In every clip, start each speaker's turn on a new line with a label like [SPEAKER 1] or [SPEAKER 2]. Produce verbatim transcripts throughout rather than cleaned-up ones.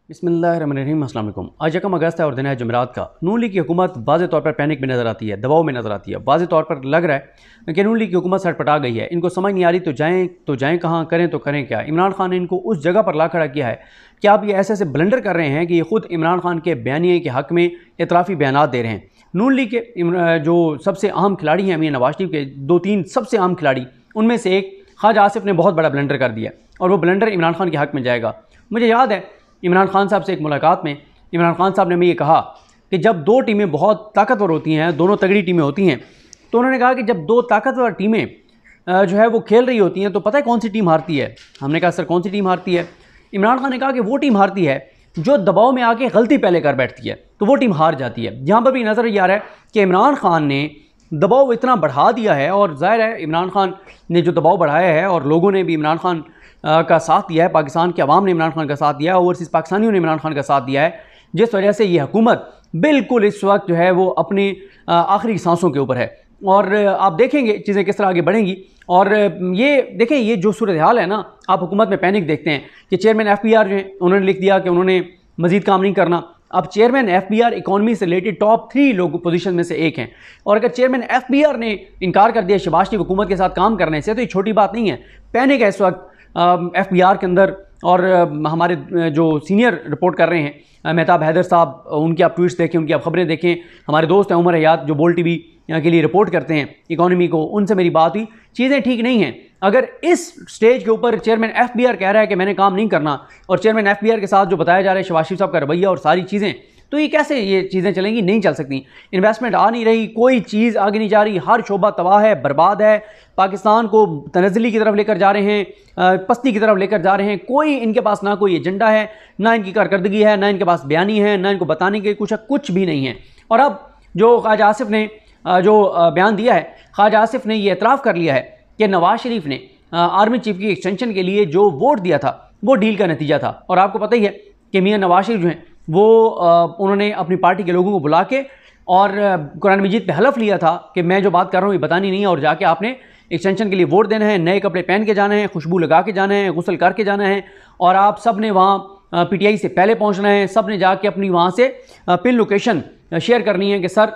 [SPEAKER 1] बिस्मिल्लाहिर्रहमानिर्रहीम। अस्सलाम वालेकुम। आज यकम अगस्त है और दिन है जुमेरात का। नून लीग की हुकूमत वाज़े तौर पर पैनिक में नज़र आती है, दबाव में नज़र आती है। वाज़े तौर पर लग रहा है कि नून लीग की हुकूमत सटपटा गई है। इनको समझ नहीं आ रही तो जाएँ तो जाएँ कहाँ, करें तो करें क्या। इमरान खान ने इनको उस जगह पर ला खड़ा किया है कि आप ये ऐसे ऐसे ब्लंडर कर रहे हैं कि ये खुद इमरान खान के बयानिए के हक़ में इतराफ़ी बयानात दे रहे हैं। नून लीग के जो सबसे अहम खिलाड़ी हैं मियां नवाज शरीफ के दो तीन सबसे अहम खिलाड़ी, उनमें से एक ख्वाजा आसिफ ने बहुत बड़ा ब्लंडर कर दिया और वो ब्लंडर इमरान खान के हक़ में जाएगा। मुझे याद है इमरान खान साहब से एक मुलाकात में इमरान खान साहब ने हमें ये कहा कि जब दो टीमें बहुत ताकतवर होती हैं, दोनों तगड़ी टीमें होती हैं, तो उन्होंने कहा कि जब दो ताकतवर टीमें जो है वो खेल रही होती हैं तो पता है कौन सी टीम हारती है। हमने कहा सर कौन सी टीम हारती है। इमरान खान ने कहा कि वो टीम हारती है जो दबाव में आके गलती पहले कर बैठती है, तो वो टीम हार जाती है। यहाँ पर भी नज़र ये आ रहा है कि इमरान खान ने दबाव इतना बढ़ा दिया है, और ज़ाहिर है इमरान खान ने जो दबाव बढ़ाया है और लोगों ने भी इमरान खान का साथ दिया है, पाकिस्तान के अवाम ने इमरान खान का साथ दिया है, ओवरसीज़ पाकिस्तानियों ने इमरान खान का साथ दिया है, जिस वजह से ये हुकूमत बिल्कुल इस वक्त जो है वो अपनी आखिरी सांसों के ऊपर है। और आप देखेंगे चीज़ें किस तरह आगे बढ़ेंगी। और ये देखें, ये जो सूरत हाल है ना, आप हुकूमत में पैनिक देखते हैं कि चेयरमैन एफ बी आर जो है उन्होंने लिख दिया कि उन्होंने मजीद काम नहीं करना। अब chairman F B R economy से रिलेटेड टॉप थ्री लोग पोजीशन में से एक हैं, और अगर चेयरमैन एफ बी आर ने इनकार कर दिया शहबाज शरीफ हुकूमत के साथ काम करने से, तो ये छोटी बात नहीं है। पैनिक है इस वक्त एफ बी आर के अंदर। और हमारे जो सीनियर रिपोर्ट कर रहे हैं मेहताब हैदर साहब, उनकी आप ट्वीट्स देखें, उनकी आप खबरें देखें। हमारे दोस्त हैं उमर हयात जो बोल टीवी के लिए रिपोर्ट करते हैं इकॉनमी को, उनसे मेरी बात हुई। चीज़ें ठीक नहीं हैं। अगर इस स्टेज के ऊपर चेयरमैन एफ बी आर कह रहा है कि मैंने काम नहीं करना, और चेयरमैन एफ बी आर के साथ जो बताया जा रहा है शहबाज शरीफ साहब का रवैया और सारी चीज़ें, तो ये कैसे ये चीज़ें चलेंगी? नहीं चल सकती। इन्वेस्टमेंट आ नहीं रही, कोई चीज़ आगे नहीं जा रही, हर शोबा तबाह है, बर्बाद है। पाकिस्तान को तनज़्ज़ुली की तरफ लेकर जा रहे हैं, पस्ती की तरफ लेकर जा रहे हैं। कोई इनके पास ना कोई एजेंडा है, ना इनकी कारकर्दगी है, ना इनके पास बयानी है, ना इनको बताने के कुछ कुछ भी नहीं है। और अब जो ख्वाजा आसिफ ने जो बयान दिया है, ख्वाजा आसिफ ने यह एतराफ़ कर लिया है कि नवाज शरीफ ने आर्मी चीफ की एक्सटेंशन के लिए जो वोट दिया था वो डील का नतीजा था। और आपको पता ही है कि मियां नवाज शरीफ जो हैं वो उन्होंने अपनी पार्टी के लोगों को बुला के और कुरान मजीद पे हलफ लिया था कि मैं जो बात कर रहा हूँ ये बतानी नहीं है, और जाके आपने एक्सटेंशन के लिए वोट देना है, नए कपड़े पहन के जाना है, खुशबू लगा के जाना है, गुस्ल करके जाना है, और आप सब ने वहाँ पी टी आई से पहले पहुँचना है। सब ने जाके अपनी वहाँ से पिन लोकेशन शेयर करनी है कि सर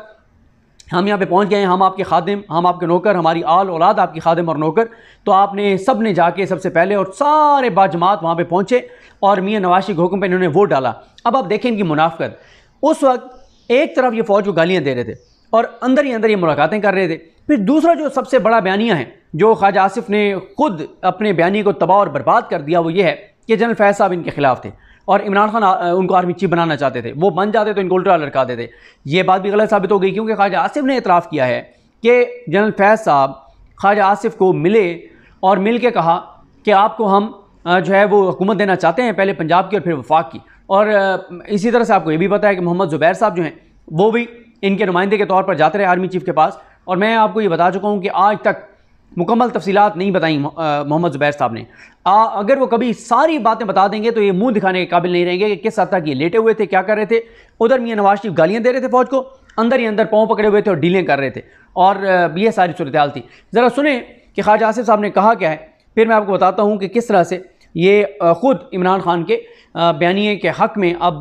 [SPEAKER 1] हम यहाँ पे पहुँच गए हैं, हम आपके खादिम, हम आपके नौकर, हमारी आल औलाद आपकी खादिम और नौकर। तो आपने सब ने जाके सबसे पहले और सारे बाजमात वहाँ पे पहुँचे और मियां नवाज शरीफ के हुक्म पे इन्होंने वोट डाला। अब आप देखें इनकी मुनाफिकत। उस वक्त एक तरफ ये फ़ौज को गालियाँ दे रहे थे और अंदर ही अंदर ये मुलाकातें कर रहे थे। फिर दूसरा जो सबसे बड़ा बयानिया है जो ख्वाजा आसिफ ने खुद अपने बयानी को तबाह और बर्बाद कर दिया, वो ये है कि जनरल फैज़ साहब इनके खिलाफ थे और इमरान खान उनको आर्मी चीफ बनाना चाहते थे। वो बन जाते तो इनको उल्टा लड़का देते। ये बात भी गलत साबित हो गई, क्योंकि ख्वाजा आसिफ ने इतराफ़ किया है कि जनरल फैज़ साहब ख्वाजा आसिफ को मिले और मिल के कहा कि आपको हम जो है वो हुकूमत देना चाहते हैं, पहले पंजाब की और फिर वफाक की। और इसी तरह से आपको ये भी पता है कि मोहम्मद ज़ुबैर साहब जो हैं वो भी इनके नुमाइंदे के तौर पर जाते रहे आर्मी चीफ के पास। और मैं आपको ये बता चुका हूँ कि आज तक मुकम्मल तफसीलात नहीं बताई मोहम्मद ज़ुबैर साहब ने। आ, अगर वो कभी सारी बातें बता देंगे तो ये मुंह दिखाने के काबिल नहीं रहेंगे कि किस हद तक ये लेटे हुए थे, क्या कर रहे थे। उधर मियां नवाज शरीफ गालियाँ दे रहे थे फौज को, अंदर ही अंदर पाँव पकड़े हुए थे और डीलें कर रहे थे, और ये सारी सूरत हाल थी। ज़रा सुने कि ख्वाजा आसिफ साहब ने कहा क्या है, फिर मैं आपको बताता हूँ कि किस तरह से ये ख़ुद इमरान खान के बयानिए के हक़ में अब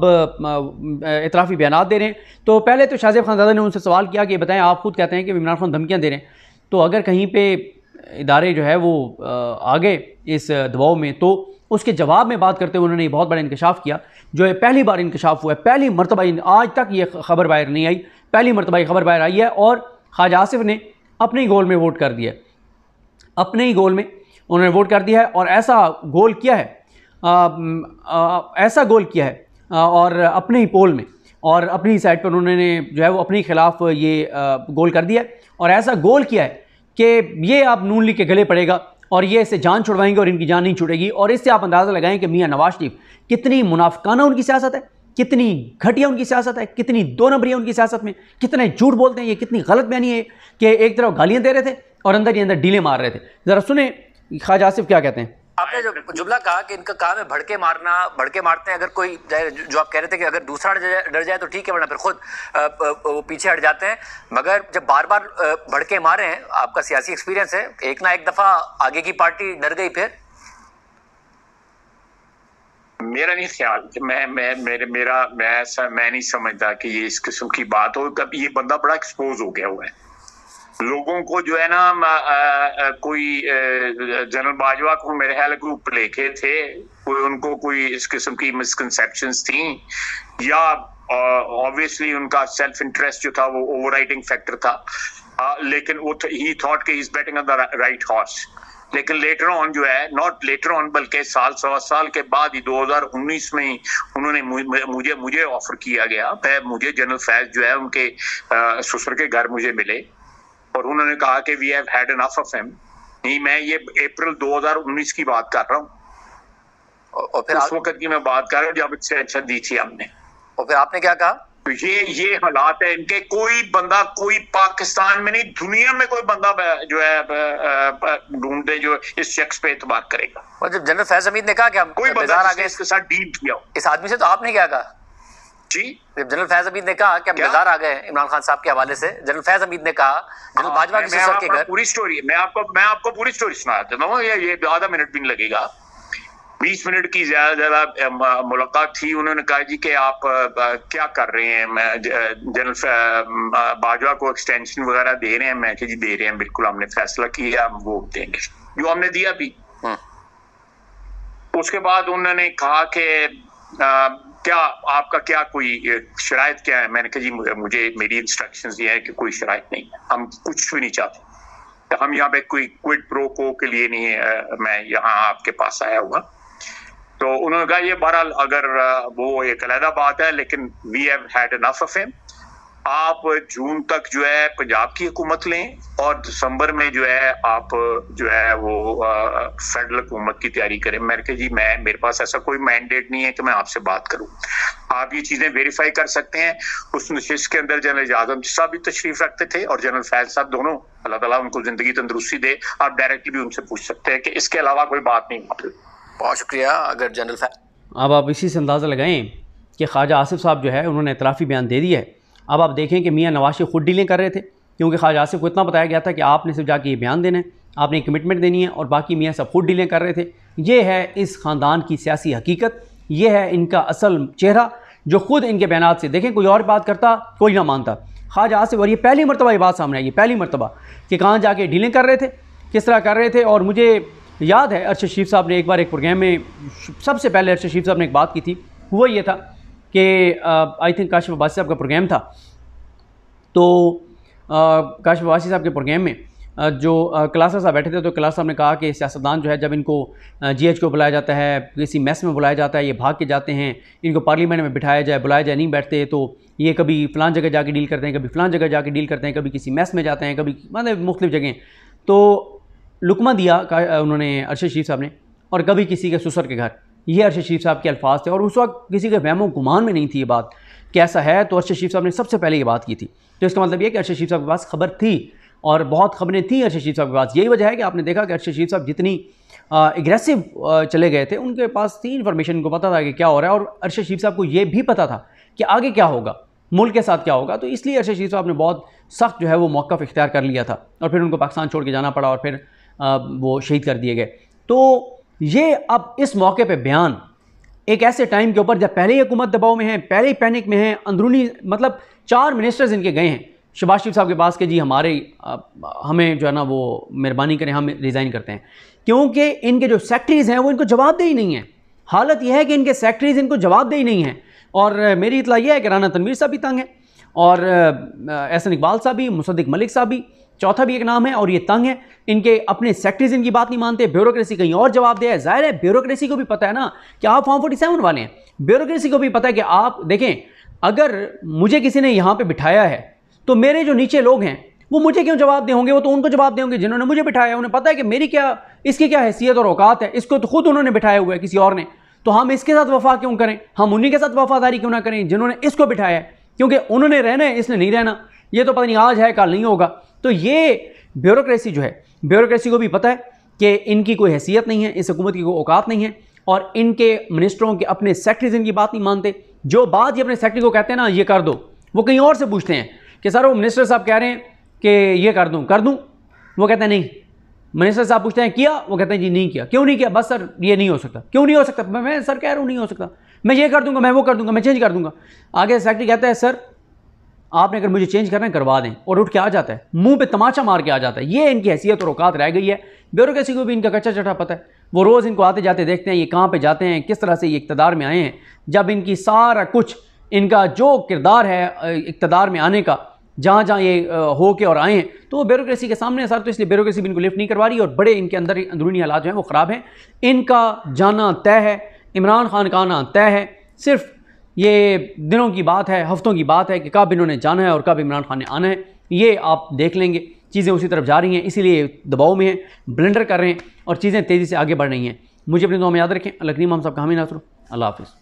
[SPEAKER 1] इतराफ़ी बयानात दे रहे हैं। तो पहले तो शाहज़ेब खानज़ादा ने उनसे सवाल किया कि बताएं, आप खुद कहते हैं कि इमरान खान धमकियाँ दे रहे हैं, तो अगर कहीं पे इदारे जो है वो आ गए इस दबाव में, तो उसके जवाब में बात करते हुए उन्होंने बहुत बड़ा इंकशाफ किया, जो है पहली बार इंकशाफ हुआ है, पहली मरतबा। आज तक ये खबर बाहर नहीं आई, पहली मरतबा ये खबर बाहर आई है। और ख्वाजा आसिफ ने अपने ही गोल में वोट कर दिया, अपने ही गोल में उन्होंने वोट कर दिया है। और ऐसा गोल किया है, आ, आ, ऐसा गोल किया है आ, और अपने ही पोल में और अपनी साइड पर उन्होंने जो है वो अपने खिलाफ ये आ, गोल कर दिया है। और ऐसा गोल किया है कि ये आप नून लीग के गले पड़ेगा और ये इससे जान छुड़वाएंगे और इनकी जान नहीं छूटेगी। और इससे आप अंदाज़ा लगाएं कि मियां नवाज शरीफ कितनी मुनाफिकाना उनकी सियासत है, कितनी घटिया उनकी सियासत है, कितनी दो नंबरी उनकी सियासत में, कितने झूठ बोलते हैं, ये कितनी गलत बयानी है कि एक तरफ गालियाँ दे रहे थे और अंदर ही अंदर डीले मार रहे थे। ज़रा सुने ख्वाजा आसिफ क्या कहते हैं।
[SPEAKER 2] आपने जो जुमला कहा कि इनका काम है भड़के मारना, भड़के मारते हैं। अगर कोई जो आप कह रहे थे कि अगर दूसरा डर जाए तो ठीक है, वरना फिर खुद वो पीछे हट जाते हैं। मगर जब बार बार भड़के मारे हैं, आपका सियासी एक्सपीरियंस है, एक ना एक दफा आगे की पार्टी डर गई। फिर
[SPEAKER 3] मेरा नहीं ख्याल, मैं मैं मेरे मेरा मैं ऐसा मैं नहीं समझता कि ये इस किस्म की बात हो। कब ये बंदा बड़ा एक्सपोज हो गया हुआ है लोगों को, जो है ना आ, आ, कोई जनरल बाजवा को मेरे ख्याल ग्रुप लेके थे, कोई उनको कोई इस किस्म की मिसकंसेप्शंस थी, या ऑब्वियसली उनका सेल्फ इंटरेस्ट जो था वो ओवरराइडिंग फैक्टर था, आ, लेकिन वो ही थॉट कि he is betting on the right horse. लेकिन लेटर ऑन जो है, नॉट लेटर ऑन बल्कि साल सवा साल के बाद ही दो हज़ार उन्नीस में ही उन्होंने मुझे मुझे ऑफर किया गया, मैं मुझे जनरल फैज जो है उनके ससुर के घर मुझे मिले और उन्होंने कहा कि we have had enough of him. नहीं, मैं ये अप्रैल दो हज़ार उन्नीस की बात कर रहा हूँ और फिर उस वक्त की मैं बात कर रहा हूँ जब एक्सटेंशन दी थी हमने।
[SPEAKER 2] और फिर आपने क्या कहा?
[SPEAKER 3] तो ये ये हालात है इनके। कोई बंदा, कोई पाकिस्तान में नहीं दुनिया में कोई बंदा जो है ढूंढते जो इस शख्स पे एतबार करेगा।
[SPEAKER 2] और जब जनरल फैज हमीद ने कहा कि हम
[SPEAKER 3] कोई बंदा आ गए इसके साथ डील किया
[SPEAKER 2] इस आदमी से, तो आपने क्या कहा
[SPEAKER 3] जी?
[SPEAKER 2] जब जनरल फैज हमीद ने कहा कि हम बेजार आ गए इमरान खान साहब के हवाले से, जनरल फैज हमीद ने कहा जनरल बाजवा के ससुर के घर,
[SPEAKER 3] पूरी स्टोरी मैं आपको मैं आपको पूरी स्टोरी सुना देता हूँ, ये ये आधा मिनट भी नहीं लगेगा, बीस मिनट की ज्यादा ज्यादा मुलाकात थी। उन्होंने कहा जी कि आप क्या कर रहे हैं, जनरल बाजवा को एक्सटेंशन वगैरह दे रहे हैं? मैं कि जी दे रहे हैं, बिल्कुल हमने फैसला किया, हम वो देंगे, जो हमने दिया भी। उसके बाद उन्होंने कहा कि क्या आपका क्या कोई शराइत क्या है? मैंने कहा जी मुझे मेरी इंस्ट्रक्शंस ये है कि कोई शराइत नहीं है, हम कुछ भी नहीं चाहते, हम यहाँ पे कोई क्विड प्रो को के लिए नहीं है, मैं यहाँ आपके पास आया हुआ। तो उन्होंने कहा ये बहरहाल अगर वो एक अलग बात है, लेकिन we have had enough of him, आप जून तक जो है पंजाब की हुकूमत लें और दिसंबर में जो है आप जो है वो फेडरल हुकूमत की तैयारी करें। मैंने कहा जी मैं मेरे पास ऐसा कोई मैंडेट नहीं है कि मैं आपसे बात करूं, आप ये चीजें वेरीफाई कर सकते हैं। उस नशिश के अंदर जनरल आजम साहब भी तशरीफ रखते थे और जनरल फैज साहब, दोनों, अल्लाह ताला उनको जिंदगी तंदुरुस्ती दे, आप डायरेक्टली भी उनसे पूछ सकते हैं कि इसके अलावा कोई बात नहीं।
[SPEAKER 2] बहुत शुक्रिया। अगर जनरल फैज,
[SPEAKER 1] अब आप इसी से अंदाज़ा लगाएं कि ख्वाजा आसिफ साहब जो है उन्होंने इतराफ़ी बयान दे दिया है। अब आप देखें कि मियाँ नवाज शरीफ खुद डीलिंग कर रहे थे, क्योंकि ख्वाजा आसिफ को इतना बताया गया था कि आपने सिर्फ जाके ये बयान देना है, आपने कमिटमेंट देनी है, और बाकी मियाँ सब खुद डीलिंग कर रहे थे। ये है इस ख़ानदान की सियासी हकीकत, ये है इनका असल चेहरा जो खुद इनके बयान से देखें। कोई और बात करता कोई ना मानता ख्वाजा आसिफ, और ये पहली मरतबा ये बात सामने आई, ये पहली मरतबा कि कहाँ जाके डीलिंग कर रहे थे, किस तरह कर रहे थे। और मुझे याद है अरशद शरीफ साहब ने एक बार एक प्रोग्राम में, सबसे पहले अरशद शरीफ साहब ने एक बात की थी, वो ये था कि आई थिंक काशिफ अब्बासी साहब का प्रोग्राम था, तो काशिफ अब्बासी साहब के प्रोग्राम में आ, जो क्लासा साहब बैठे थे, तो क्लासा साहब ने कहा कि सियासतदान जो है जब इनको जी एच को बुलाया जाता है, किसी मैस में बुलाया जाता है, ये भाग के जाते हैं, इनको पार्लियामेंट में बिठाया जाए, बुलाया जाए, नहीं बैठते, तो ये कभी फ़लाँ जगह जाके डील करते हैं, कभी फ़लाँ जगह जाके डील करते हैं, कभी किसी मैस में जाते हैं, कभी मतलब मुख्तलिफ़ जगह। तो लुकमा दिया उन्होंने अरशद शरीफ साहब ने, और कभी किसी के ससुर के घर, ये अरशद शरीफ साहब के अल्फाज थे। और उस वक्त किसी के वहमो गुमान में नहीं थी ये बात कि ऐसा है, तो अरशद शरीफ साहब ने सबसे पहले ये बात की थी। तो इसका मतलब ये कि अरशद शरीफ साहब के पास खबर थी, और बहुत खबरें थी अरशद शरीफ साहब के पास। यही वजह है कि आपने देखा कि अरशद शरीफ साहब जितनी एग्रेसिव चले गए थे, उनके पास थी इन्फॉर्मेशन, उनको पता था कि क्या हो रहा है, और अरशद शरीफ साहब को ये भी पता था कि आगे क्या होगा, मुल्क के साथ क्या होगा। तो इसलिए अरशद शरीफ साहब ने बहुत सख्त जो है वो मौक़िफ़ इख्तियार कर लिया था, और फिर उनको पाकिस्तान छोड़ के जाना पड़ा, और फिर आ, वो शहीद कर दिए गए। तो ये अब इस मौके पे बयान एक ऐसे टाइम के ऊपर जब पहले ही हुकूमत दबाव में है, पहले ही पैनिक में है, अंदरूनी मतलब चार मिनिस्टर्स इनके गए हैं शहबाज शरीफ साहब के पास कि जी हमारे आ, हमें जो है ना वो मेहरबानी करें, हम रिज़ाइन करते हैं, क्योंकि इनके जो सेक्रेटरीज़ हैं वो इनको जवाबदेही नहीं है। हालत यह है कि इनके सेक्रेटरीज़ इनको जवाबदेही नहीं है, और मेरी इतला यह है कि राना तनवीर साहब भी तंग हैं, और एहसन इकबाल साहब भी, मुसद्दिक मलिक साहब भी, चौथा भी एक नाम है, और ये तंग है। इनके अपने सेक्रेटरीज इनकी बात नहीं मानते, ब्यूरोक्रेसी कहीं और जवाब दे है। जाहिर है ब्यूरोक्रेसी को भी पता है ना कि आप फॉर्म फोर्टी सेवन वाले हैं, ब्यूरोक्रेसी को भी पता है कि आप देखें, अगर मुझे किसी ने यहाँ पे बिठाया है तो मेरे जो नीचे लोग हैं वो मुझे क्यों जवाब दे होंगे, वो तो उनको जवाब देंगे जिन्होंने मुझे बिठाया। उन्हें पता है कि मेरी क्या, इसकी क्या हैसियत और औकात है, इसको तो खुद उन्होंने बिठाया हुआ है किसी और ने, तो हम इसके साथ वफा क्यों करें, हम उन्हीं के साथ वफादारी क्यों ना करें जिन्होंने इसको बिठाया है, क्योंकि उन्होंने रहना है, इसने नहीं रहना, ये तो पता नहीं आज है कल नहीं होगा। तो ये ब्यूरोक्रेसी जो है, ब्यूरोक्रेसी को भी पता है कि इनकी कोई हैसियत नहीं है, इस हुकूमत की कोई औकात नहीं है, और इनके मिनिस्टरों के अपने सेक्रेटरीज इनकी बात नहीं मानते। जो बात ये अपने सेक्रेटरी को कहते हैं ना ये कर दो, वो कहीं और से पूछते हैं कि सर वो मिनिस्टर साहब कह रहे हैं कि ये कर दूं कर दूं, वो कहते हैं नहीं मिनिस्टर साहब पूछते हैं किया, वो कहते हैं जी नहीं किया। क्यों नहीं किया? बस सर ये नहीं हो सकता। क्यों नहीं हो सकता? मैं, मैं सर कह रहा हूँ नहीं हो सकता, मैं ये कर दूंगा, मैं वो कर दूंगा, मैं चेंज कर दूंगा। आगे सेक्रेटरी कहता है सर आपने अगर मुझे चेंज करना है करवा दें, और उठ के आ जाता है, मुंह पे तमाचा मार के आ जाता है। ये इनकी हैसियत और औकात रह गई है। ब्यूरोक्रेसी को भी इनका कच्चा चटा पता है। वो रोज़ इनको आते जाते देखते हैं, ये कहाँ पे जाते हैं, किस तरह से ये इक़्तिदार में आए हैं। जब इनकी सारा कुछ, इनका जो किरदार है इक़्तिदार में आने का, जहाँ जहाँ ये हो के और आए हैं, तो वो ब्यूरोक्रेसी के सामने सर, तो इसलिए ब्यूरोक्रेसी भी इनको लिफ्ट नहीं करवा रही, और बड़े इनके अंदर अंदरूनी हालात जो हैं वो ख़राब हैं। इनका जाना तय है, इमरान खान का आना तय है। सिर्फ ये दिनों की बात है, हफ्तों की बात है कि कब इन्होंने जाना है और कब इमरान खान ने आना है। ये आप देख लेंगे, चीज़ें उसी तरफ जा रही हैं, इसीलिए दबाव में हैं, ब्लंडर कर रहे हैं और चीज़ें तेज़ी से आगे बढ़ रही हैं। मुझे अपनी दुआ में याद रखें। अल्लाह करीम हम सब का हामी नासर। अल्लाह हाफ़िज़।